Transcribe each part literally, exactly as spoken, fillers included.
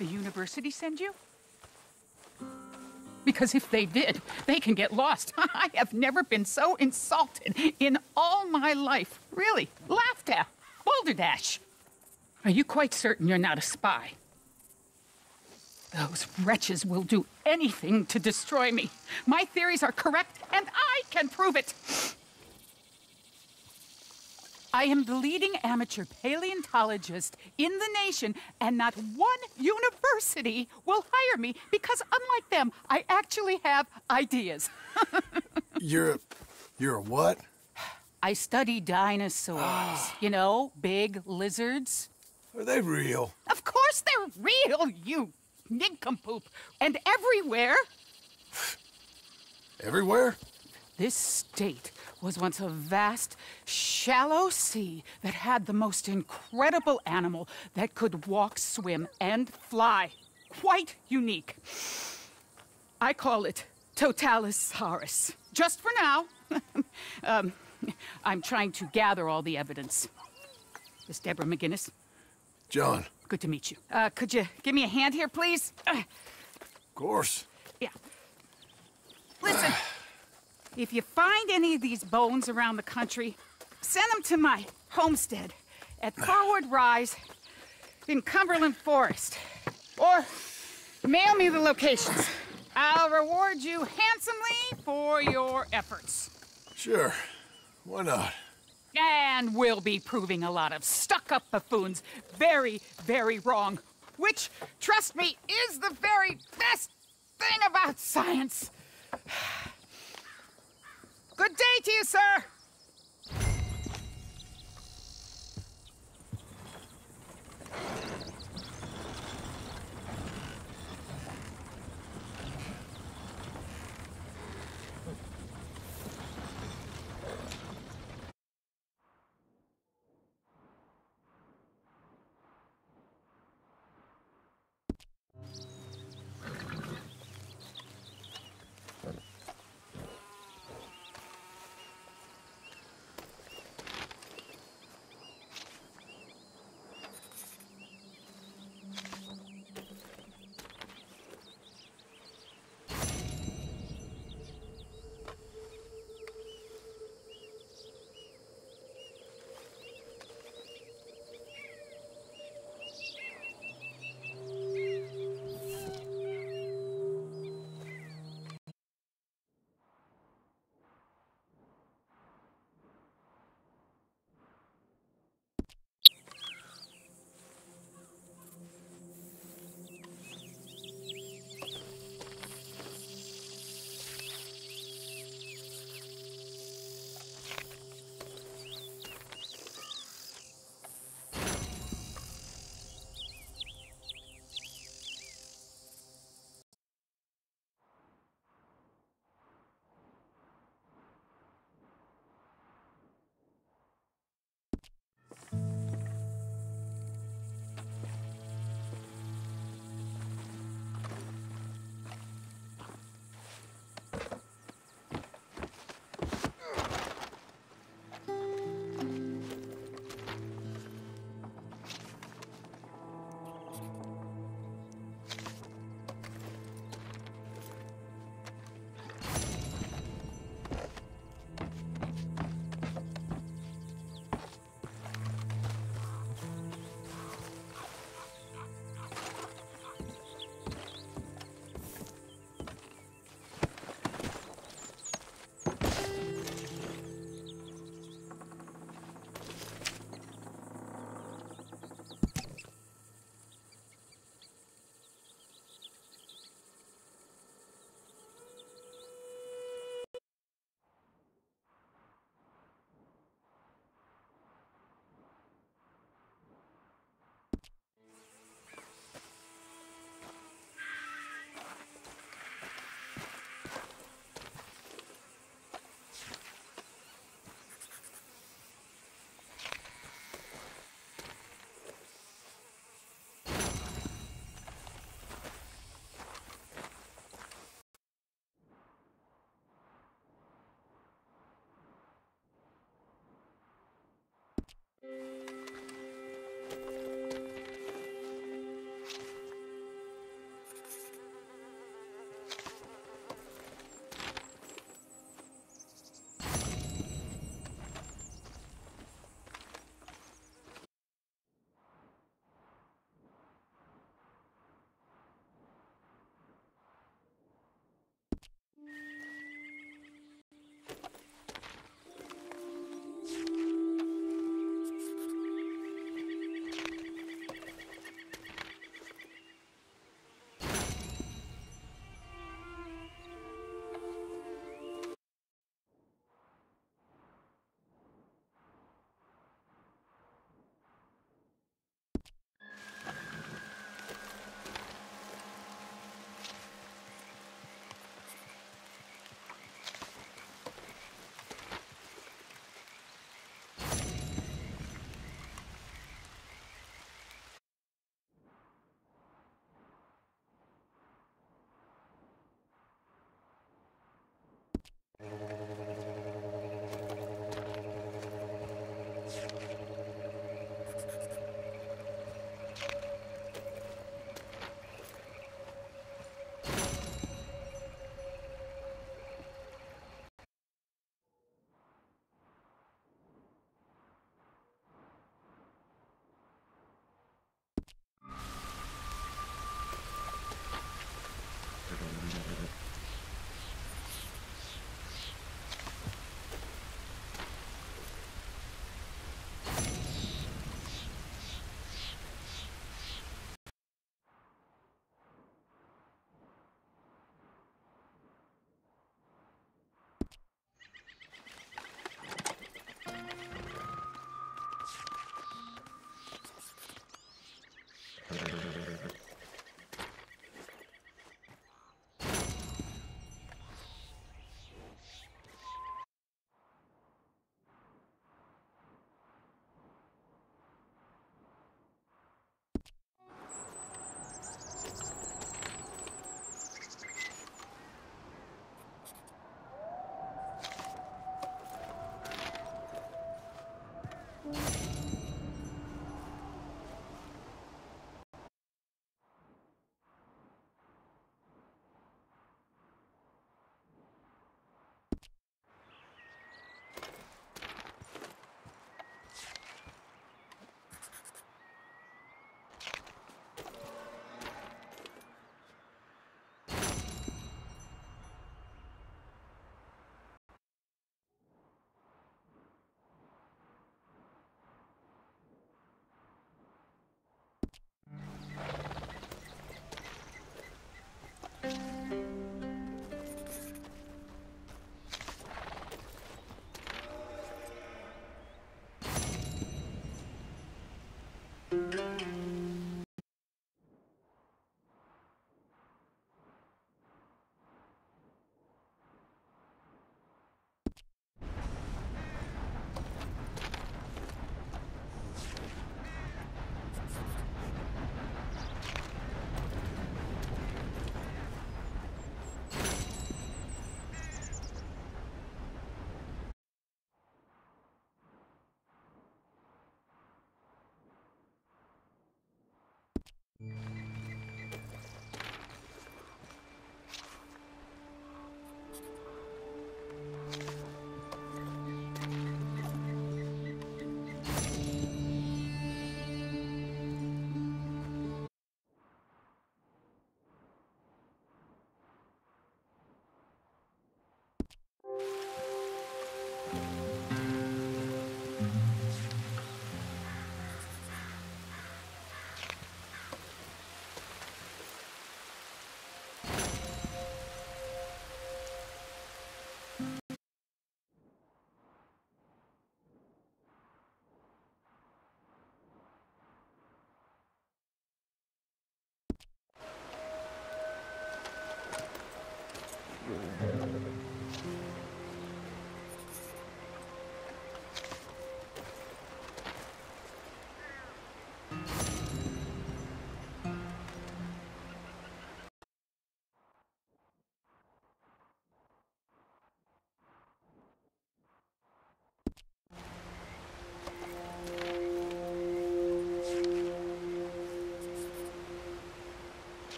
the university send you? Because if they did, they can get lost. I have never been so insulted in all my life. Really, laughed at. Balderdash. Are you quite certain you're not a spy? Those wretches will do anything to destroy me. My theories are correct, and I can prove it. I am the leading amateur paleontologist in the nation, and not one university will hire me because, unlike them, I actually have ideas. You're a... you're a what? I study dinosaurs. You know, big lizards. Are they real? Of course they're real, you nincompoop. And everywhere. Everywhere? This state was once a vast, shallow sea that had the most incredible animal that could walk, swim, and fly. Quite unique. I call it Totalisaurus. Just for now. um, I'm trying to gather all the evidence. Miss Deborah McGinnis. John. Good to meet you. Uh, could you give me a hand here, please? Uh, of course. Yeah. Listen. If you find any of these bones around the country, send them to my homestead at Forward Rise in Cumberland Forest. Or mail me the locations. I'll reward you handsomely for your efforts. Sure. Why not? And we'll be proving a lot of stuck-up buffoons very, very wrong. Which, trust me, is the very best thing about science. Good day to you, sir!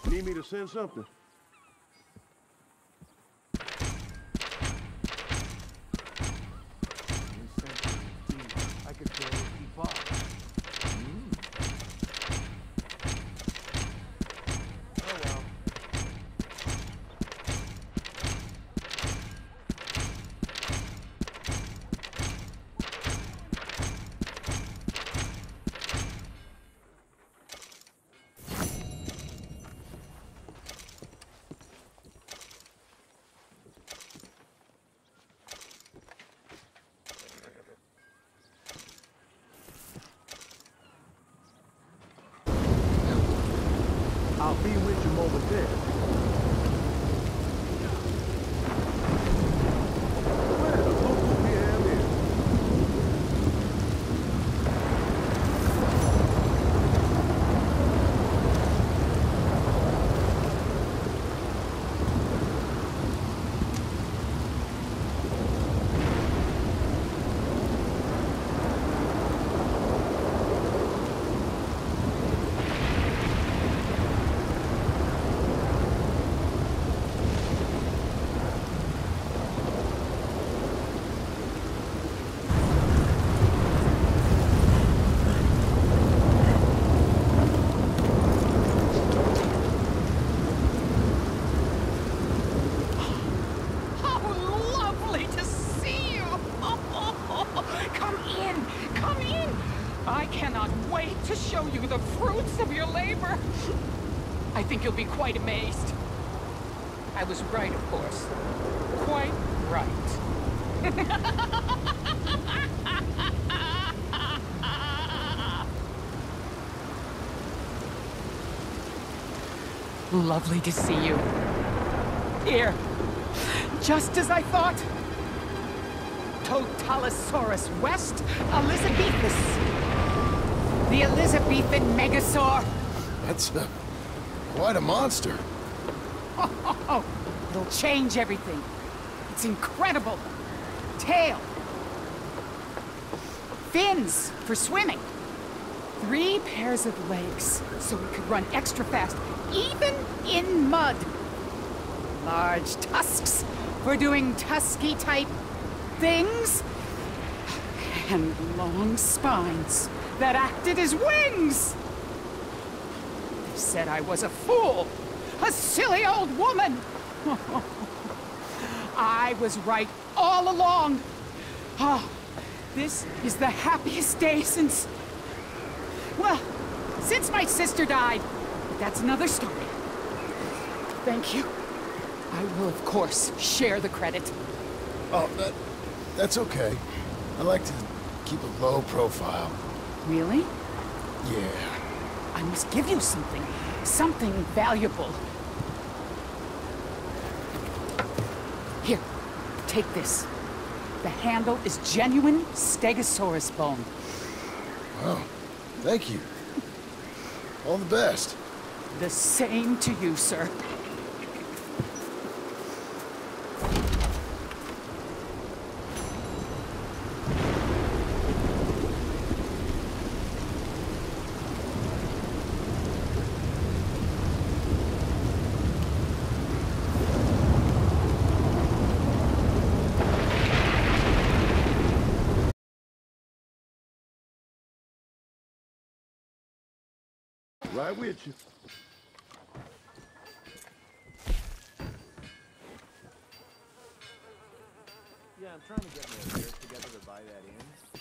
Need me to send something? I could barely keep up. Oh well. I'll be with you momentarily. Where the local P M is? How lovely to see you! Come in, come in! I cannot wait to show you the fruits of your labor. I think you'll be quite amazed. I was right, of course. Quite right. Lovely to see you. Here. Just as I thought. Totalosaurus West Elizabethus. The Elizabethan Megasaur. That's uh, quite a monster. Oh, it'll change everything. It's incredible. Tail. Fins for swimming. Three pairs of legs, so we could run extra fast, even in mud. Large tusks for doing tusky-type things. And long spines that acted as wings. They said I was a fool, a silly old woman. I was right all along. Oh, this is the happiest day since... Well, since my sister died. But that's another story. Thank you. I will, of course, share the credit. Oh, that, that's okay. I like to keep a low profile. Really? Yeah. I must give you something. Something valuable. Here, take this. The handle is genuine Stegosaurus bone. Oh, thank you. All the best. The same to you, sir. Right with you. Yeah, I'm trying to get my affairs together to buy that inn.